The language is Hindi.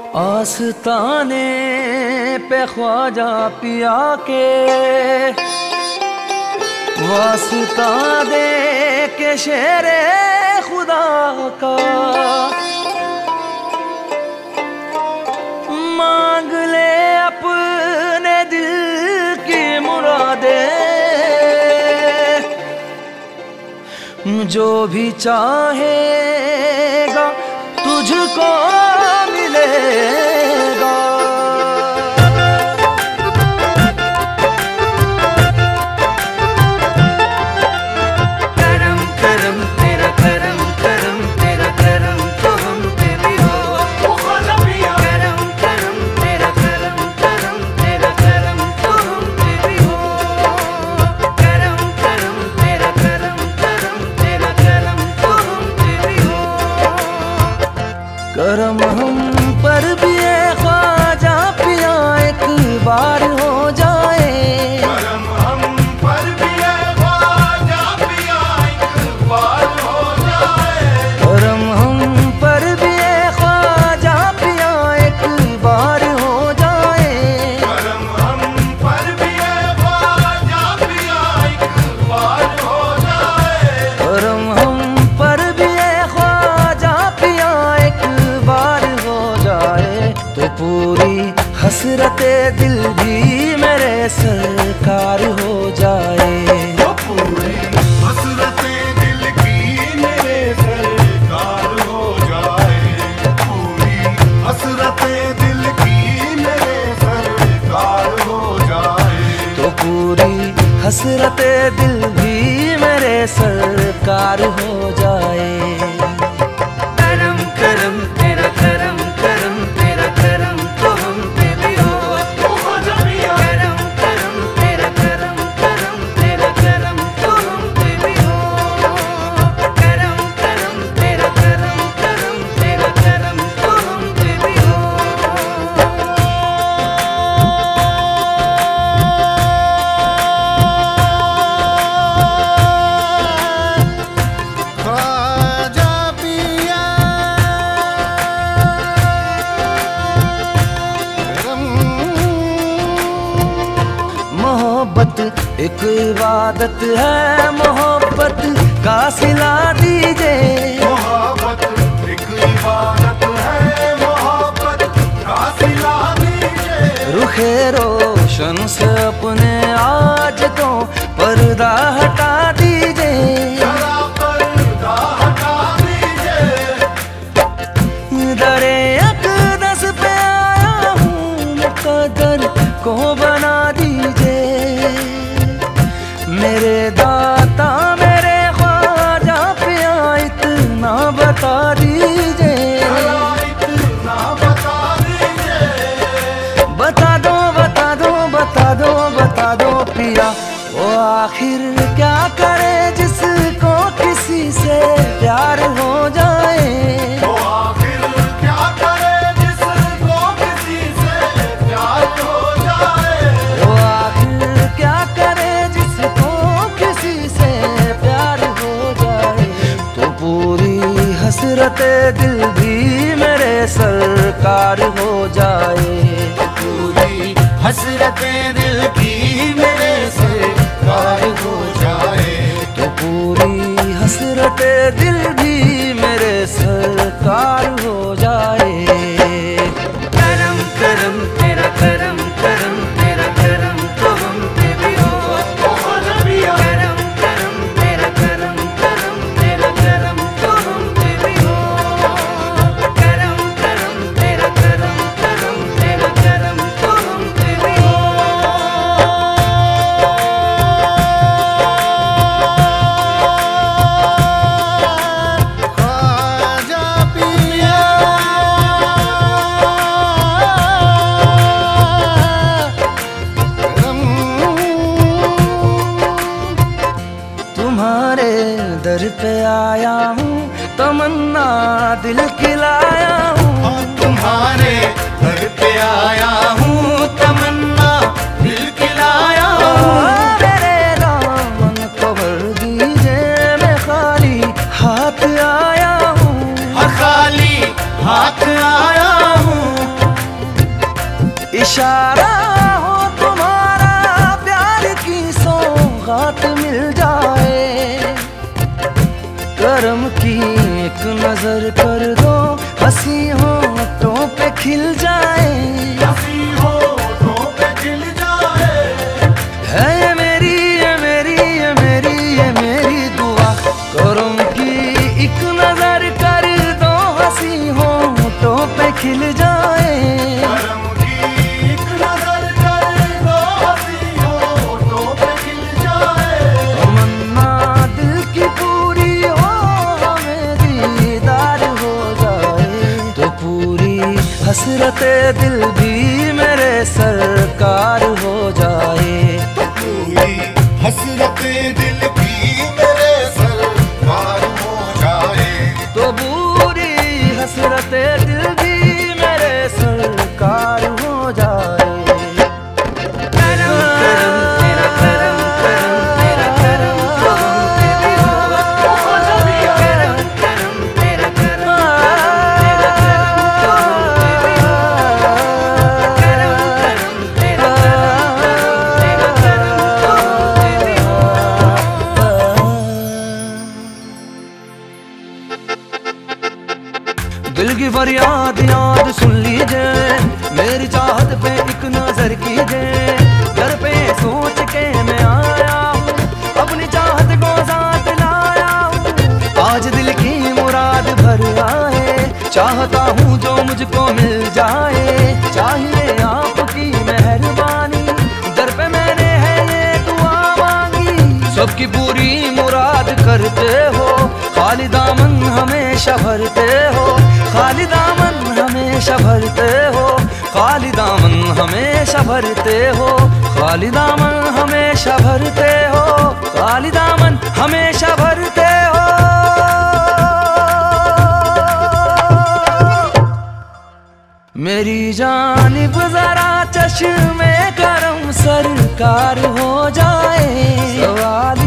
आस्ताने पे ख्वाजा पिया के वास्ता दे के शेरे खुदा का मांग ले अपने दिल की मुरादे, जो भी चाहेगा तुझको मिलेगा। करम करम तेरा करम, करम तेरा करम तो हम पे भी हो। करम करम तेरा करम, करम तेरा करम तो हम पे भी हो। करम करम तेरा करम, करम तेरा करम तो हम पे भी हो। करम हम पर भी ख्वाजा पिया एक बार हो जाए। करम हम पर भी ख्वाजा पिया एक बार हो जाए। करम हम पर भी ख्वाजा पिया एक बार हो जाए। करम हम पर भी ख्वाजा पिया एक बार हो जाए। करम हम पर भी ख्वाजा पिया एक बार हो जाए, तो पूरी हसरते दिल भी मेरे सरकार हो जाए। तो पूरी हसरते दिल की मेरे सरकार हो जाए। पूरी हसरते दिल की मेरे सरकार हो जाए। तो पूरी हसरते दिल भी मेरे सरकार हो जाए। करम करम तेरा करम, करम तेरा करम तो हम पे भी हो। करम करम तेरा करम, करम तेरा करम तो हम पे भी हो। करम करम तेरा करम, करम तेरा करम तो हम पे भी हो। ख्वाजा पिया मोहब्बत एक इबादत है, मोहब्बत का सिला दीजिए। मोहब्बत एक इबादत है, मोहब्बत का सिला दीजिए। रुखे रोशन से अपने आज तो पर्दा हटा दीजिए। जरा पर्दा हटा दीजिए। दरे अक़दस पे आया हूँ, मुक़द्दर को बना दीजिए। मेरे दाता मेरे ख्वाजा पिया इतना बता दीजिए। जरा इतना बता दीजिए। बता दो बता दो बता दो बता दो पिया, वो आखिर क्या करे जिसको किसी से प्यार हो जाए। वो आखिर क्या करे जिसको किसी से प्यार हो जाए। वो आखिर क्या करे जिसको किसी से प्यार हो जाए, तो पूरी हसरते दिल भी मेरे सरकार हो जाए। पूरी हसरते दिल की मेरे सरकार हो जाए। तो पूरी हसरते दिल भी मेरे सरकार हो जाए। करम करम तेरा करम, करम तेरा करम तो हम पे भी हो। करम करम तेरा करम, करम तेरा करम तो हम पे भी हो। करम करम तेरा करम, करम तेरा करम तो हम पे भी हो। ख्वाजा पिया तुम्हारे दर पे आया हूँ, तमन्ना दिल की लाया हूँ। तुम्हारे घर पे आया हूँ, तमन्ना दिल की लाया हूँ। मेरे दामन को भर दीजिए, मैं खाली हाथ आया हूँ। खाली हाथ आया हूँ। इशारा हो तुम्हारा, प्यार की सौगात मिल जाए। करम की एक नजर कर दो, हंसी होठों पे खिल जाए। हंसी होठों पे खिल जाए। है ये मेरी, ये मेरी, ये मेरी, ये मेरी दुआ। करम की एक नजर कर दो, हंसी होठों पे खिल जाए। करम की एक नजर कर दो, हंसी होठों पे खिल जाए। तमन्ना दिल की पूरी हो, हमें दीदार हो जाए। तो पूरी हसरते दिल भी मेरे सरकार हो जाए। पूरी हसरते दिल भी मेरे सरकार हो जाए। तो पूरी हसरते दिल भी मेरे सरकार हो जाए। करम करम तेरा करम, करम तेरा करम, करम तेरी हो जाए। करम करम तेरा करम, तेरा करम, तेरी हो। करम करम तेरा करम, तेरा करम, तेरी हो। दिल की फरियाद याद सुन लीजिए, मेरी चाहत पे एक नजर कीजिए। घर पे सोच के मैं आया हूँ, अपनी चाहत को साथ लाया हूँ। आज दिल की मुराद भर आए, चाहता हूँ जो मुझको मिल जाए। चाहिए आपकी मेहरबानी, दर पे मैंने है ये दुआ मांगी। सबकी पूरी मुराद करते हो, खाली दामन हमेशा भरते हो। खाली दामन हमेशा भरते हो, खाली दामन हमेशा भरते हो। खाली दामन हमेशा भरते हो, खाली दामन हमेशा भरते हो। मेरी जानिब जरा चश्मे करम सरकार हो जाए। सवाल